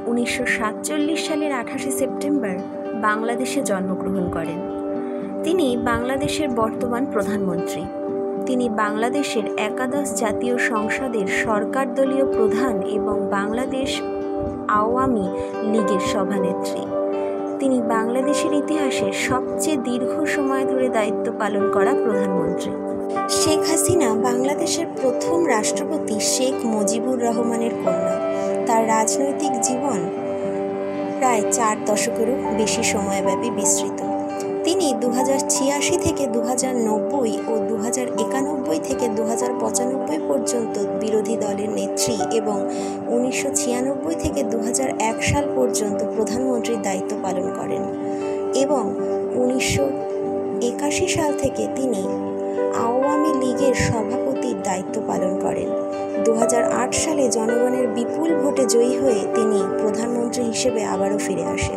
1947 সালের 28 সেপ্টেম্বর বাংলাদেশে জন্মগ্রহণ করেন। তিনি বাংলাদেশের বর্তমান প্রধানমন্ত্রী। তিনি বাংলাদেশের একাদশ জাতীয় সংসদের সরকার দলীয় প্রধান এবং বাংলাদেশ আওয়ামী লীগের সভানেত্রী। তিনি বাংলাদেশের ইতিহাসে সবচেয়ে দীর্ঘ সময় ধরে দায়িত্ব পালন করা প্রধানমন্ত্রী। শেখ হাসিনা বাংলাদেশের প্রথম রাষ্ট্রপতি শেখ মুজিবুর রহমানের কন্যা। তার রাজনৈতিক জীবন প্রায় 4 দশকেরও বেশি সময়ব্যাপী বিস্তৃত। তিনি 2086 থেকে 2090 ও 2091 থেকে 2095 পর্যন্ত বিরোধী দলের নেত্রী এবং 1996 থেকে 2001 সাল পর্যন্ত প্রধানমন্ত্রীর দায়িত্ব পালন করেন এবং 1981 সাল থেকে তিনি আওয়ামী লীগের সভাপতির দায়িত্ব পালন করেন। 2008 সালে জনগণের বিপুল ভোটে জয়ী হয়ে তিনি প্রধানমন্ত্রী হিসেবে আবারও ফিরে আসেন।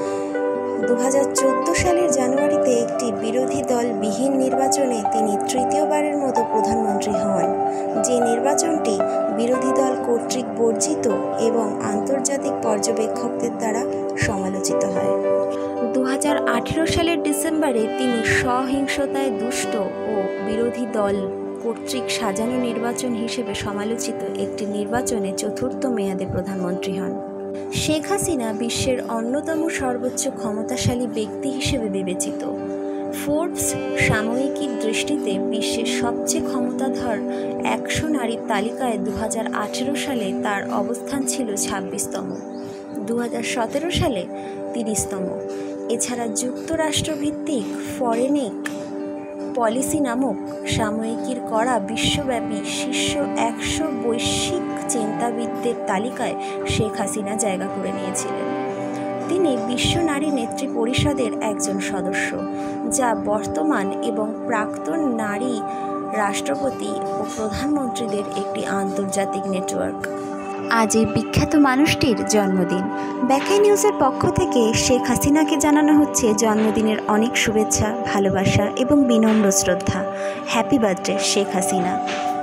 2014 সালের জানুয়ারিতে একটি বিরোধী দল বিহীন নির্বাচনে তিনি তৃতীয়বারের মতো প্রধানমন্ত্রী হন, যে নির্বাচনটি বিরোধী দল কর্তৃক বর্জিত এবং আন্তর্জাতিক পর্যবেক্ষকদের দ্বারা সমালোচিত হয়। 2018 সালের ডিসেম্বরে তিনি সহিংসতায় দুষ্ট ও বিরোধী দল কর্তৃক সাজানো নির্বাচন হিসেবে সমালোচিত একটি নির্বাচনে চতুর্থ মেয়াদে প্রধানমন্ত্রী হন। শেখ হাসিনা বিশ্বের অন্যতম সর্বোচ্চ ক্ষমতাশালী ব্যক্তি হিসেবে বিবেচিত। ফোর্বস সাময়িকীর দৃষ্টিতে বিশ্বের সবচেয়ে ক্ষমতাধর 100 নারীর তালিকায় 2018 সালে তার অবস্থান ছিল 26তম, 2017 সালে 30তম। এছাড়া যুক্তরাষ্ট্রভিত্তিক ফরেনিক পলিসি নামক সাময়িকীর করা বিশ্বব্যাপী শীর্ষ 100 বৈশ্বিক চিন্তাবিদদের তালিকায় শেখ হাসিনা জায়গা করে নিয়েছিলেন। তিনি বিশ্ব নারী নেত্রী পরিষদের একজন সদস্য, যা বর্তমান এবং প্রাক্তন নারী রাষ্ট্রপতি ও প্রধানমন্ত্রীদের একটি আন্তর্জাতিক নেটওয়ার্ক। আজ এই বিখ্যাত মানুষটির জন্মদিন। ব্যাকাই নিউজের পক্ষ থেকে শেখ হাসিনাকে জানানো হচ্ছে জন্মদিনের অনেক শুভেচ্ছা, ভালোবাসা এবং বিনম্র শ্রদ্ধা। Happy birthday Sheikh Hasina.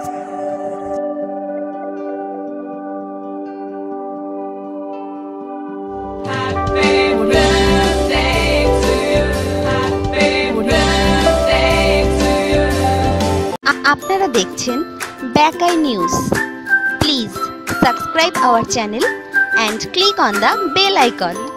আপনারা দেখছেন ব্যাকাই news. Please subscribe our channel and click on the bell icon.